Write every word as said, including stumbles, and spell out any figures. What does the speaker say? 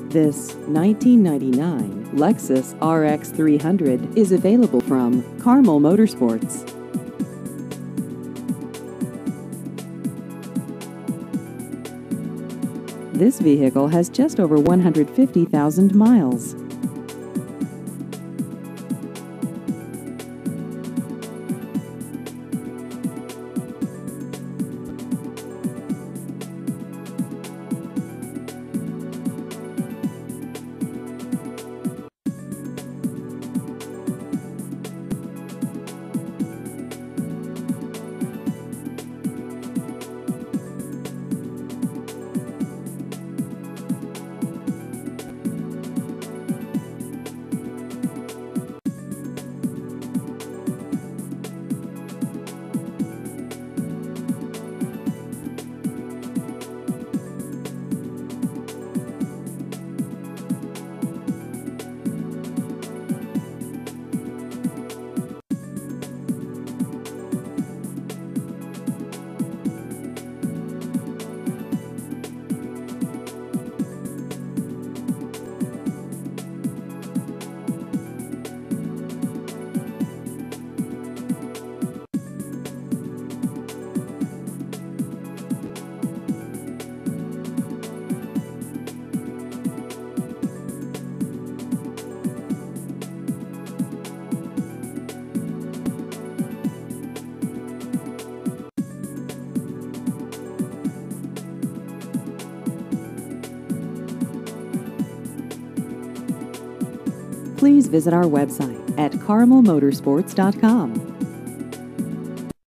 This nineteen ninety-nine Lexus R X three hundred is available from Carmel Motorsports. This vehicle has just over one hundred fifty thousand miles. Please visit our website at carmel motorsports dot com.